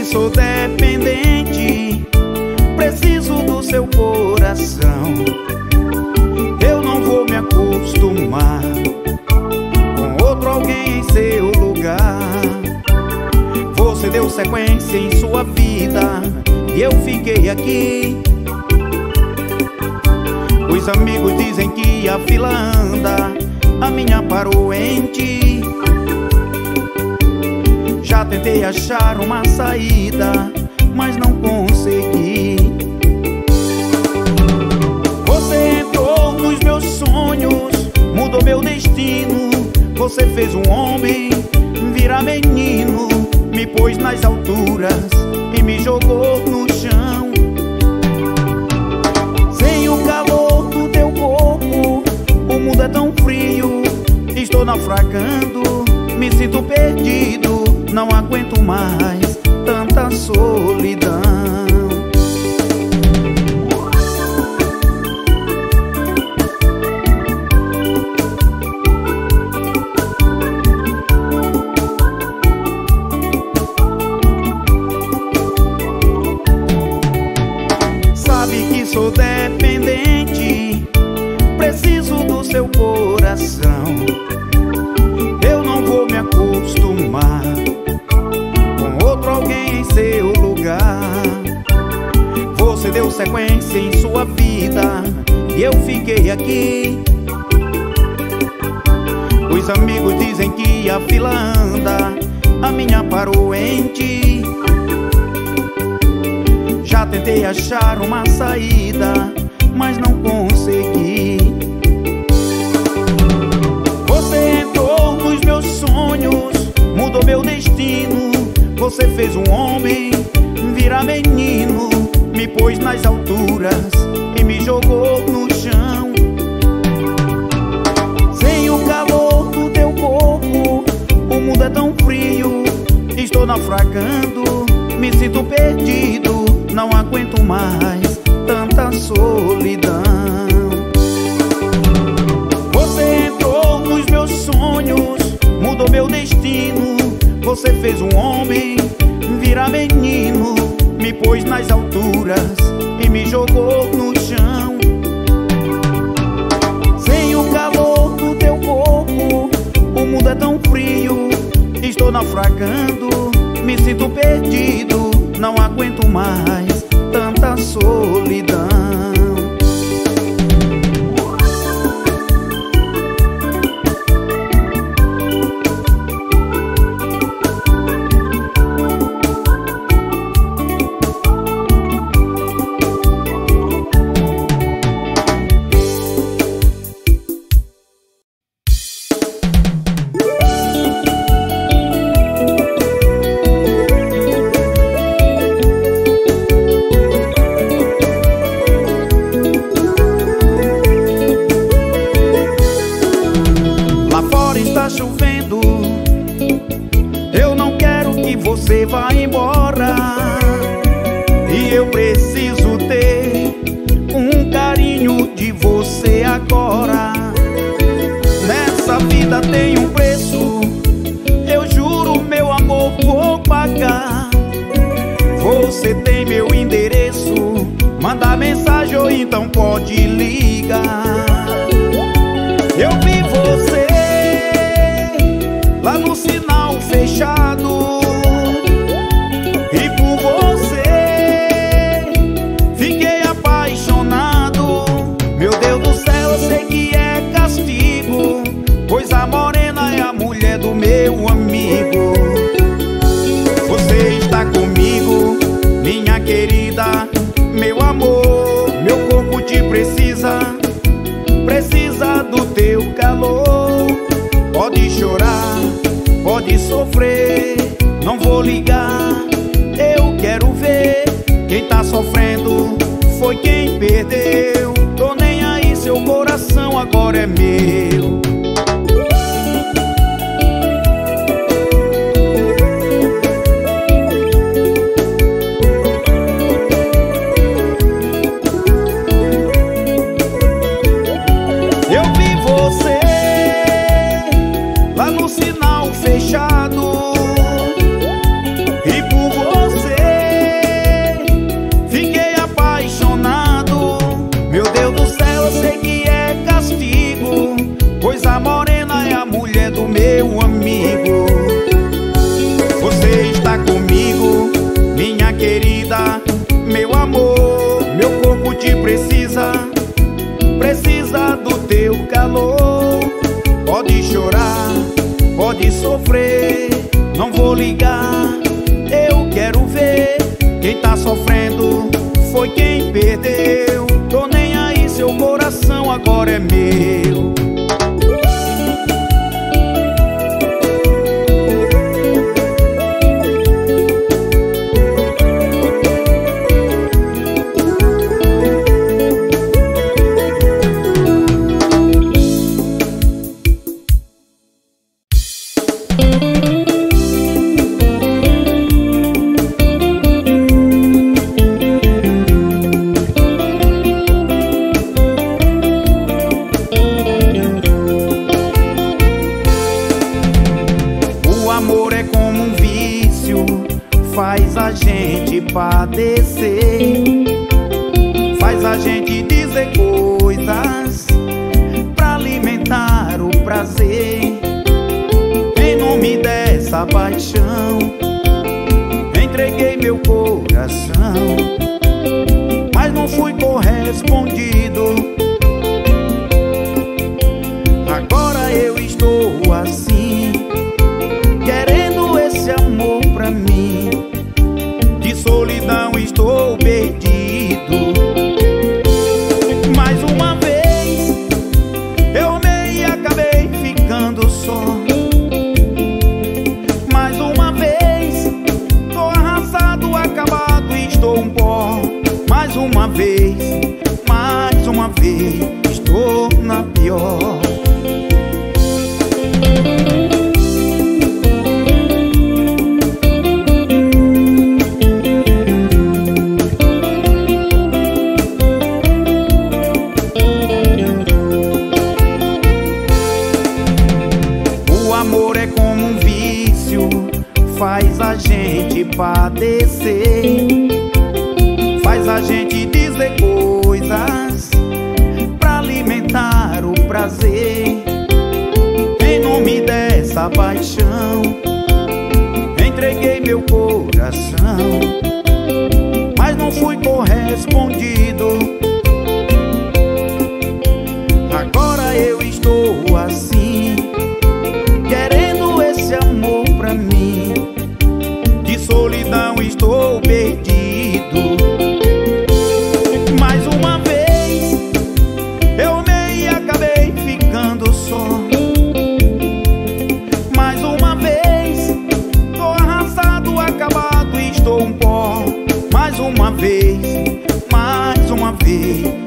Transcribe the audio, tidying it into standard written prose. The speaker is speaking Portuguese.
sou dependente, preciso do seu coração. Eu não vou me acostumar com outro alguém em seu lugar. Você deu sequência em sua vida e eu fiquei aqui. Os amigos dizem que a fila anda, a minha parou em ti. Já tentei achar uma saída, mas não consegui. Você entrou nos meus sonhos, mudou meu destino. Você fez um homem virar menino, me pôs nas alturas e me jogou no chão. Sem o calor do teu corpo, o mundo é tão frio. Estou naufragando, me sinto perdido. Não aguento mais tanta solidão. Sabe que sou dependente, preciso do seu coração. Eu não vou me acostumar com outro alguém em seu lugar. Você deu sequência em sua vida e eu fiquei aqui. Os amigos dizem que a fila anda, a minha parou em ti. Já tentei achar uma saída, mas não consegui. Você entrou nos meus sonhos, mudou meu destino. Você fez um homem virar menino, me pôs nas alturas e me jogou no chão. Sem o calor do teu corpo, o mundo é tão frio. Estou naufragando, me sinto perdido. Não aguento mais tanta solidão. Você entrou nos meus sonhos, mudou meu destino. Você fez um homem virar menino, me pôs nas alturas e me jogou no chão. Sem o calor do teu corpo, o mundo é tão frio. Estou naufragando, me sinto perdido. Não aguento mais tanta solidão. Chovendo, eu não quero que você vá embora. E eu preciso ter um carinho de você agora. Nessa vida tem um preço, eu juro, meu amor, vou pagar. Você tem meu endereço, manda mensagem ou então pode ligar. Eu vi você lá no sinal fechado, e por você fiquei apaixonado. Meu Deus do céu, eu sei que é castigo, pois a morena é a mulher do meu amigo. Você está comigo, minha querida, meu amor. Meu corpo te precisa, precisa do teu calor. Pode chorar, pode sofrer, não vou ligar. Eu quero ver quem tá sofrendo foi quem perdeu. Tô nem aí, seu coração agora é meu. Eu vi você lá no sinal fechado, e por você pode sofrer. Não vou ligar, eu quero ver. Quem tá sofrendo foi quem perdeu. Tô nem aí, seu coração agora é meu. Faz a gente padecer, faz a gente dizer coisas pra alimentar o prazer. Em nome dessa paixão, entreguei meu coração, mas não fui correspondido. Agora eu estou assim, querendo esse amor pra mim. De solidão estou perdido. Mais uma vez eu amei e acabei ficando só. Mais uma vez tô arrasado, acabado, estou um pó. Mais uma vez estou na pior. Faz a gente padecer, faz a gente dizer coisas pra alimentar o prazer. Em nome dessa paixão, entreguei meu coração, mas não fui correspondido. Agora eu estou assim, querendo esse amor pra mim. De solidão estou perdido. Mais uma vez eu amei e acabei ficando só. Mais uma vez tô arrasado, acabado, estou um pó. Mais uma vez